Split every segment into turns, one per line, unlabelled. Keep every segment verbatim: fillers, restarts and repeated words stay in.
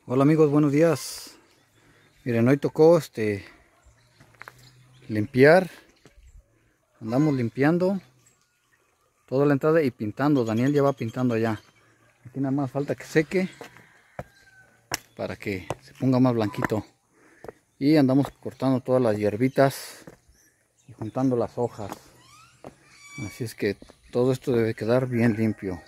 Hola amigos, buenos días. Miren, hoy tocó este limpiar. Andamos limpiando toda la entrada y pintando. Daniel ya va pintando allá. Aquí nada más falta que seque para que se ponga más blanquito. Y andamos cortando todas las hierbitas y juntando las hojas. Así es que todo esto debe quedar bien limpio.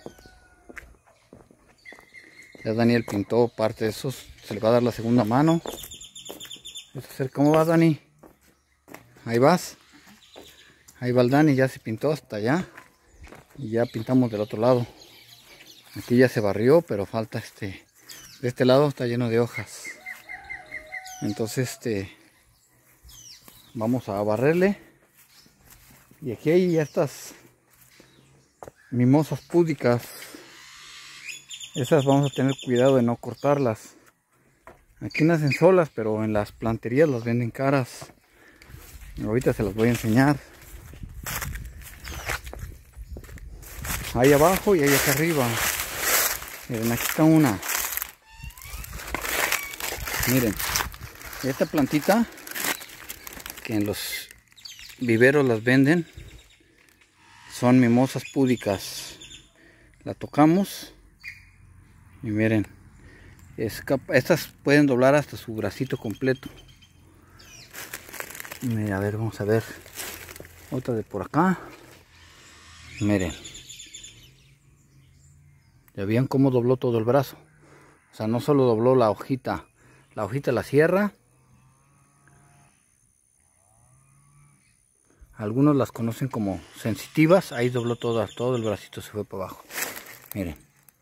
Ya Daniel pintó parte de esos. Se le va a dar la segunda mano. ¿Cómo vas, Dani? Ahí vas. Ahí va el Dani, ya se pintó hasta allá. Y ya pintamos del otro lado. Aquí ya se barrió, pero falta este. De este lado está lleno de hojas. Entonces este. Vamos a barrerle. Y aquí hay estas mimosas púdicas. Esas vamos a tener cuidado de no cortarlas. Aquí nacen solas, pero en las planterías las venden caras. Ahorita se las voy a enseñar. Ahí abajo y ahí acá arriba. Miren, aquí está una. Miren, esta plantita que en los viveros las venden son mimosas púdicas. La tocamos y miren, es estas pueden doblar hasta su bracito completo. Mira, a ver, vamos a ver otra de por acá. Miren, ya vean cómo dobló todo el brazo. O sea, no solo dobló la hojita, la hojita la cierra. Algunos las conocen como sensitivas. Ahí dobló todo, todo el bracito se fue para abajo. Miren,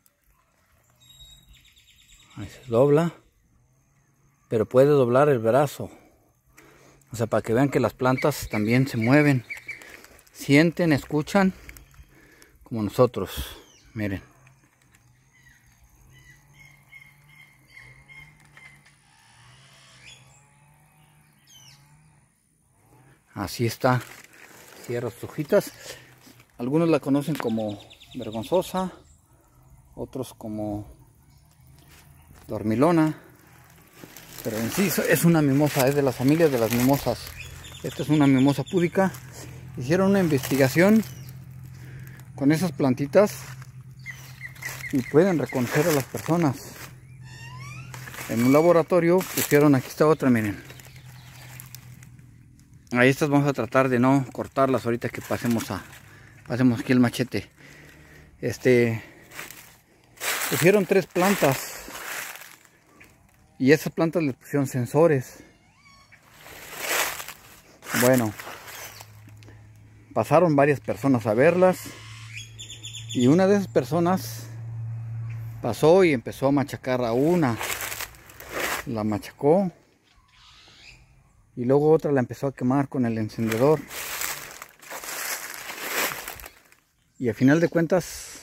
ahí se dobla, pero puede doblar el brazo. O sea, para que vean que las plantas también se mueven, sienten, escuchan, como nosotros. Miren. Así está. Cierra sus hojitas. Algunos la conocen como vergonzosa, otros como dormilona, pero en sí es una mimosa, es de las familias de las mimosas. Esta es una mimosa púdica. Hicieron una investigación con esas plantitas y pueden reconocer a las personas. En un laboratorio pusieron, aquí está otra, miren. Ahí estas vamos a tratar de no cortarlas ahorita que pasemos a pasemos aquí el machete. Este pusieron tres plantas y esas plantas les pusieron sensores. Bueno, pasaron varias personas a verlas y una de esas personas pasó y empezó a machacar a una. La machacó y luego otra la empezó a quemar con el encendedor. Y al final de cuentas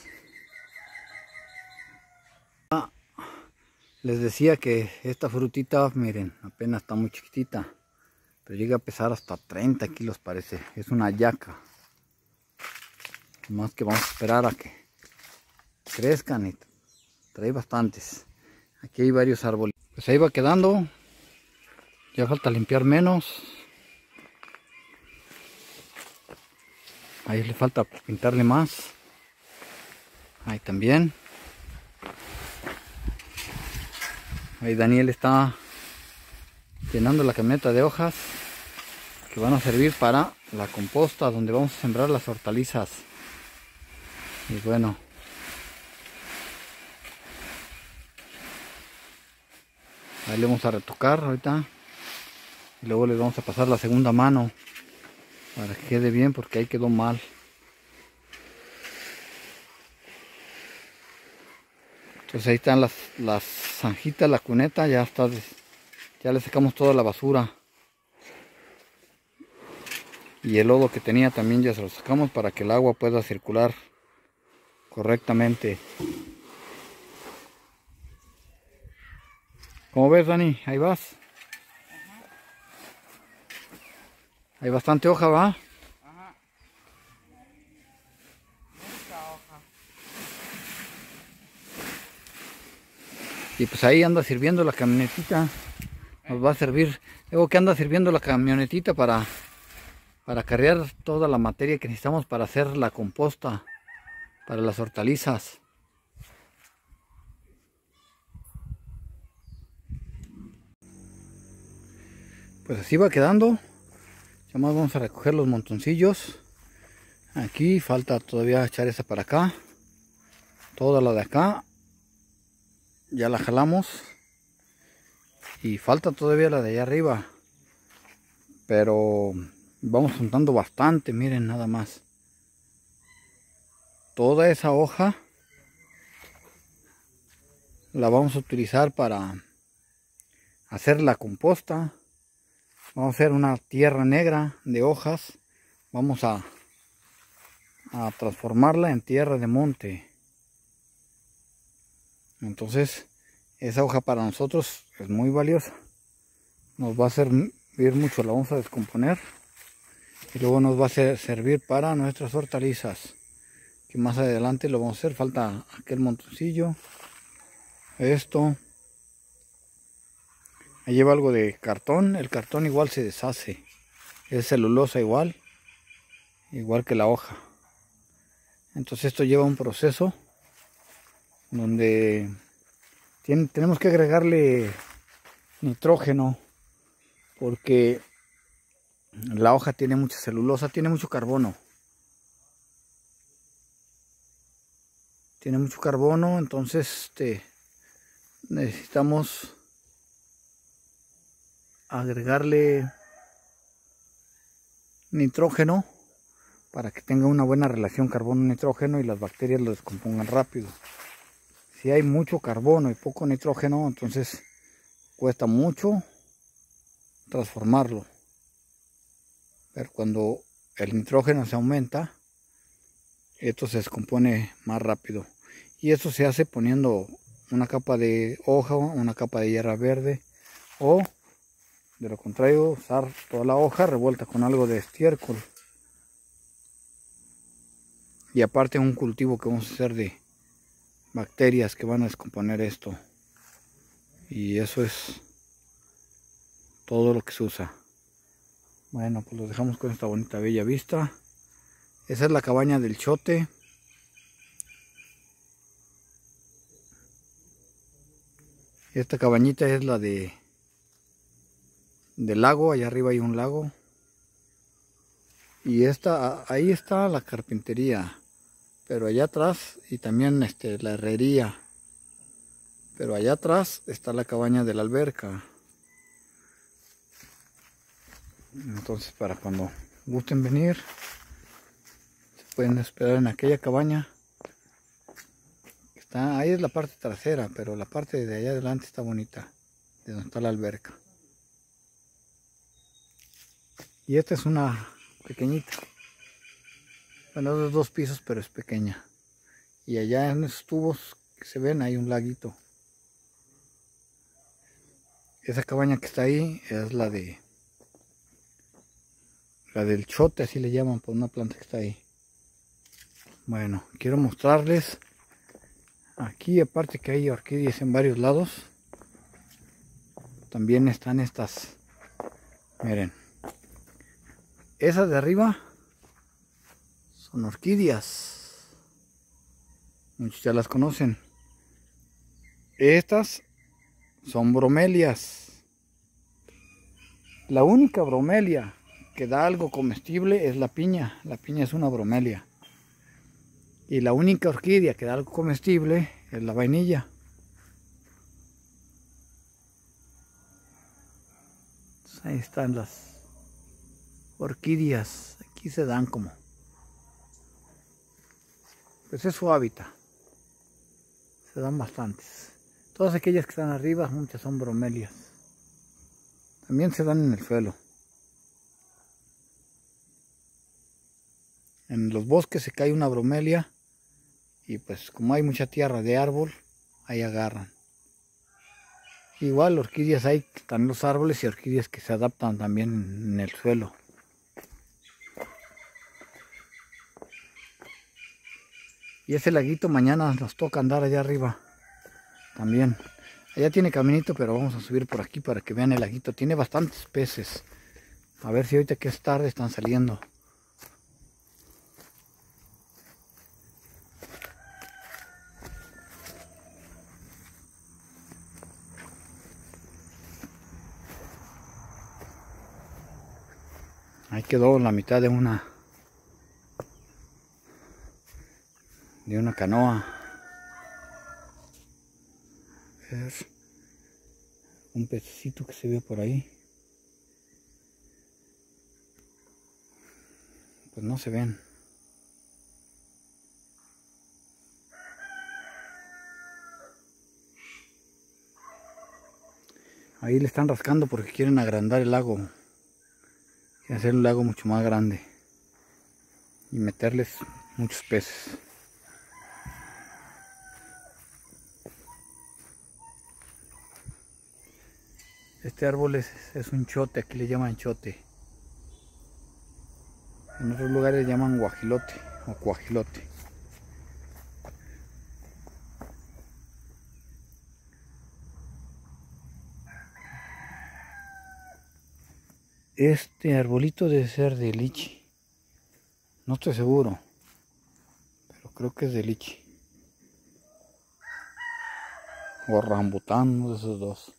les decía que esta frutita, miren, apenas está muy chiquitita, pero llega a pesar hasta treinta kilos parece. Es una yaca. Más que vamos a esperar a que crezcan y trae bastantes. Aquí hay varios árboles. Pues ahí va quedando. Ya falta limpiar menos. Ahí le falta pintarle más. Ahí también. Ahí Daniel está llenando la camioneta de hojas que van a servir para la composta donde vamos a sembrar las hortalizas. Y bueno, ahí le vamos a retocar ahorita. Y luego les vamos a pasar la segunda mano para que quede bien, porque ahí quedó mal. Entonces ahí están las, las zanjitas, la cuneta, ya está, ya le sacamos toda la basura. Y el lodo que tenía también ya se lo sacamos para que el agua pueda circular correctamente. ¿Cómo ves, Dani? Ahí vas. Hay bastante hoja, ¿va?
Ajá. Mucha hoja.
Y pues ahí anda sirviendo la camionetita. Nos va a servir. Digo que anda sirviendo la camionetita para, para cargar toda la materia que necesitamos para hacer la composta para las hortalizas. Pues así va quedando. Ya más vamos a recoger los montoncillos. Aquí falta todavía echar esa para acá. Toda la de acá ya la jalamos. Y falta todavía la de allá arriba. Pero vamos juntando bastante, miren nada más. Toda esa hoja la vamos a utilizar para hacer la composta. Vamos a hacer una tierra negra de hojas. Vamos a, a transformarla en tierra de monte. Entonces, esa hoja para nosotros es muy valiosa. Nos va a servir mucho, la vamos a descomponer. Y luego nos va a ser, servir para nuestras hortalizas. Que más adelante lo vamos a hacer. Falta aquel montoncillo. Esto. Ahí lleva algo de cartón. El cartón igual se deshace. Es celulosa igual. Igual que la hoja. Entonces esto lleva un proceso. Donde tiene, tenemos que agregarle nitrógeno. Porque la hoja tiene mucha celulosa. Tiene mucho carbono. Tiene mucho carbono. Entonces este, necesitamos agregarle nitrógeno para que tenga una buena relación carbono-nitrógeno y las bacterias lo descompongan rápido. Si hay mucho carbono y poco nitrógeno, entonces cuesta mucho transformarlo. Pero cuando el nitrógeno se aumenta, esto se descompone más rápido. Y eso se hace poniendo una capa de hoja, una capa de hierba verde, o de lo contrario usar toda la hoja revuelta con algo de estiércol. Y aparte un cultivo que vamos a hacer de bacterias que van a descomponer esto. Y eso es todo lo que se usa. Bueno, pues los dejamos con esta bonita bella vista. Esa es la cabaña del Chote. Esta cabañita es la de del lago. Allá arriba hay un lago. Y esta, ahí está la carpintería. Pero allá atrás, y también este, la herrería. Pero allá atrás está la cabaña de la alberca. Entonces, para cuando gusten venir, se pueden esperar en aquella cabaña. Está, ahí es la parte trasera, pero la parte de allá adelante está bonita, de donde está la alberca. Y esta es una pequeñita. Bueno, de dos pisos, pero es pequeña. Y allá en esos tubos que se ven hay un laguito. Esa cabaña que está ahí es la de la del Chote, así le llaman, por una planta que está ahí. Bueno, quiero mostrarles aquí, aparte que hay orquídeas en varios lados, también están estas. Miren, esas de arriba son orquídeas, muchos ya las conocen. Estas son bromelias. La única bromelia que da algo comestible es la piña. La piña es una bromelia. Y la única orquídea que da algo comestible es la vainilla. Entonces, ahí están las orquídeas. Aquí se dan como, pues es su hábitat. Se dan bastantes. Todas aquellas que están arriba, muchas son bromelias. También se dan en el suelo. En los bosques se cae una bromelia y pues como hay mucha tierra de árbol, ahí agarran. Igual orquídeas hay que están en los árboles y orquídeas que se adaptan también en el suelo. Y ese laguito mañana nos toca andar allá arriba también. Allá tiene caminito, pero vamos a subir por aquí para que vean el laguito. Tiene bastantes peces. A ver si ahorita que es tarde están saliendo. Ahí quedó la mitad de una de una canoa. A ver, un pececito que se ve por ahí. Pues no se ven. Ahí le están rascando porque quieren agrandar el lago. Quieren hacer un lago mucho más grande y meterles muchos peces. Este árbol es, es un chote, aquí le llaman chote. En otros lugares le llaman guajilote o cuajilote. Este arbolito debe ser de lichi. No estoy seguro, pero creo que es de lichi. O rambután, uno de esos dos.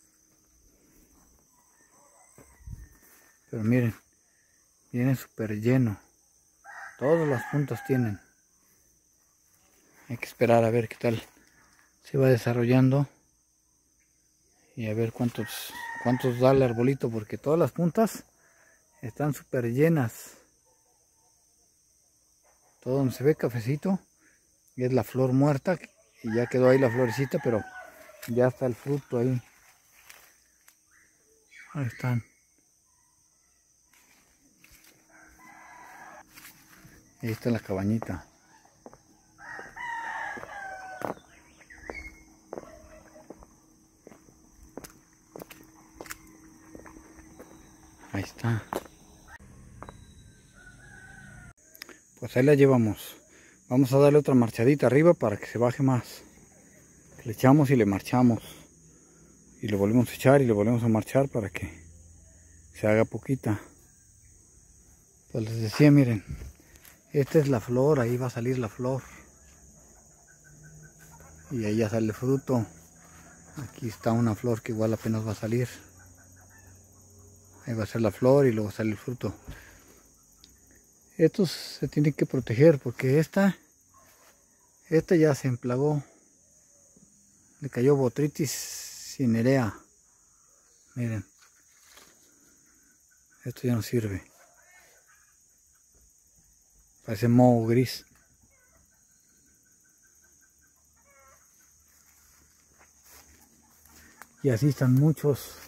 Pero miren, viene súper lleno. Todas las puntas tienen. Hay que esperar a ver qué tal se va desarrollando. Y a ver cuántos, cuántos da el arbolito, porque todas las puntas están súper llenas. Todo donde se ve cafecito y es la flor muerta. Y ya quedó ahí la florecita, pero ya está el fruto ahí. Ahí están. Ahí está la cabañita. Ahí está. Pues ahí la llevamos. Vamos a darle otra marchadita arriba para que se baje más. Le echamos y le marchamos. Y le volvemos a echar y le volvemos a marchar para que se haga poquita. Pues les decía, miren. Esta es la flor, ahí va a salir la flor. Y ahí ya sale el fruto. Aquí está una flor que igual apenas va a salir. Ahí va a ser la flor y luego sale el fruto. Estos se tienen que proteger porque esta, esta ya se emplagó. Le cayó Botrytis cinerea. Miren. Esto ya no sirve. Parece moho gris. Y así están muchos.